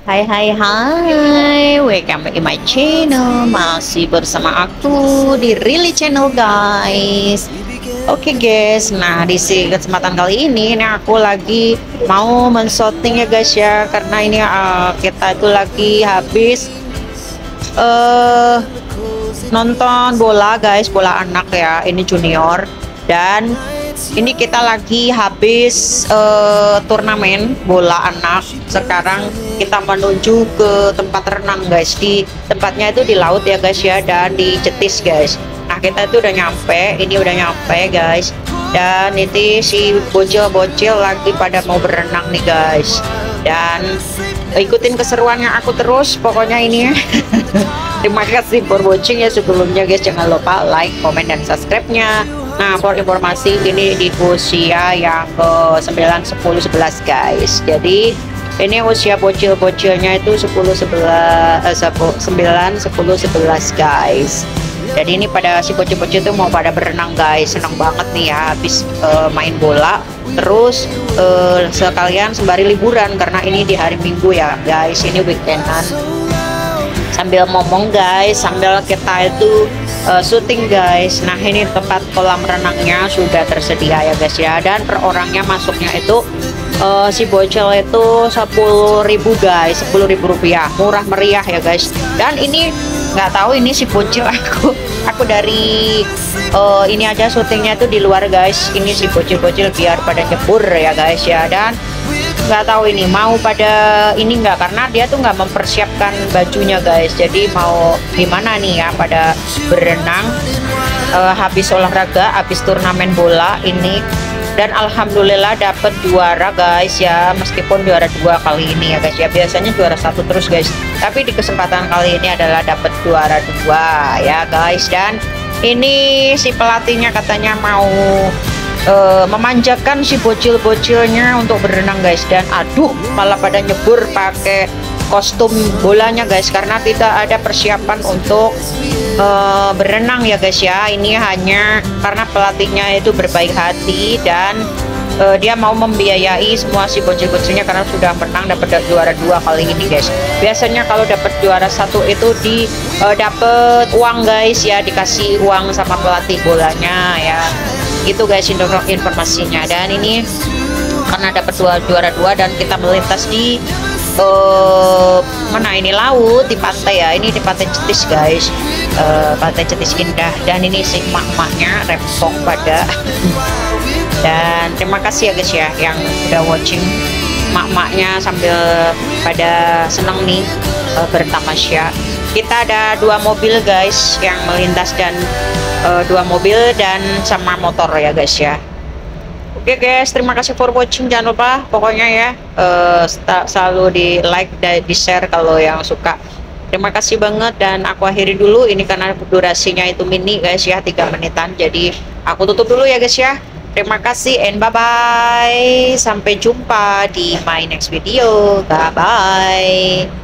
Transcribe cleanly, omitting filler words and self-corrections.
Hai hai hai, welcome back in my channel. Masih bersama aku di Really Channel guys. Oke guys, nah di kesempatan kali ini aku lagi mau menshooting ya guys ya. Karena ini kita itu lagi habis nonton bola guys, bola anak ya, ini junior. Dan ini kita lagi habis turnamen bola anak. Sekarang kita menuju ke tempat renang guys. Di tempatnya itu di laut ya guys ya, dan di Cetis guys. Nah kita itu udah nyampe, ini udah nyampe guys. Dan ini si bocil-bocil lagi pada mau berenang nih guys. Dan ikutin keseruannya aku terus pokoknya ini ya. Terima kasih for watching ya sebelumnya guys. Jangan lupa like, komen, dan subscribe-nya. Nah, for informasi ini di usia yang ke 9, 10, 11 guys. Jadi ini usia bocil-bocilnya itu 10, 11, 9, 10, 11 guys. Jadi ini pada si bocil-bocil itu mau pada berenang guys. Senang banget nih ya habis main bola. Terus sekalian sembari liburan karena ini di hari Minggu ya guys. Ini weekendan. Sambil ngomong guys, sambil kita itu syuting guys. Nah ini tempat kolam renangnya sudah tersedia ya guys ya, dan per orangnya masuknya itu si bocil itu 10.000 guys, 10.000 rupiah, murah meriah ya guys. Dan ini nggak tahu ini si bocil aku dari ini aja syutingnya itu di luar guys. Ini si bocil-bocil biar pada nyebur ya guys ya. Dan nggak tahu ini mau pada ini nggak, karena dia tuh nggak mempersiapkan bajunya guys. Jadi mau gimana nih ya pada berenang habis olahraga, habis turnamen bola ini. Dan alhamdulillah dapat juara guys ya, meskipun juara 2 kali ini ya guys ya. Biasanya juara 1 terus guys, tapi di kesempatan kali ini adalah dapat juara 2 ya guys. Dan ini si pelatihnya katanya mau memanjakan si bocil-bocilnya untuk berenang guys. Dan aduh malah pada nyebur pakai kostum bolanya guys, karena tidak ada persiapan untuk berenang ya guys ya. Ini hanya karena pelatihnya itu berbaik hati dan dia mau membiayai semua si bocil-bocilnya karena sudah menang dapat juara 2 kali ini guys. Biasanya kalau dapat juara 1 itu dapat uang guys ya, dikasih uang sama pelatih bolanya ya. Itu guys informasinya. Dan ini karena dapat juara 2 dan kita melintas di mana ini, laut, di pantai ya. Ini di pantai Cetis guys, pantai Cetis indah. Dan ini si emak-emaknya rempong pada dan terima kasih ya guys ya yang udah watching. Emak-emaknya sambil pada seneng nih bertamasya. Kita ada 2 mobil guys yang melintas, dan 2 mobil dan sama motor ya guys ya. Oke guys, terima kasih for watching. Jangan lupa pokoknya ya selalu di like dan di share kalau yang suka. Terima kasih banget, dan aku akhiri dulu ini karena durasinya itu mini guys ya, 3 menitan. Jadi aku tutup dulu ya guys ya. Terima kasih and bye bye. Sampai jumpa di my next video. Bye bye.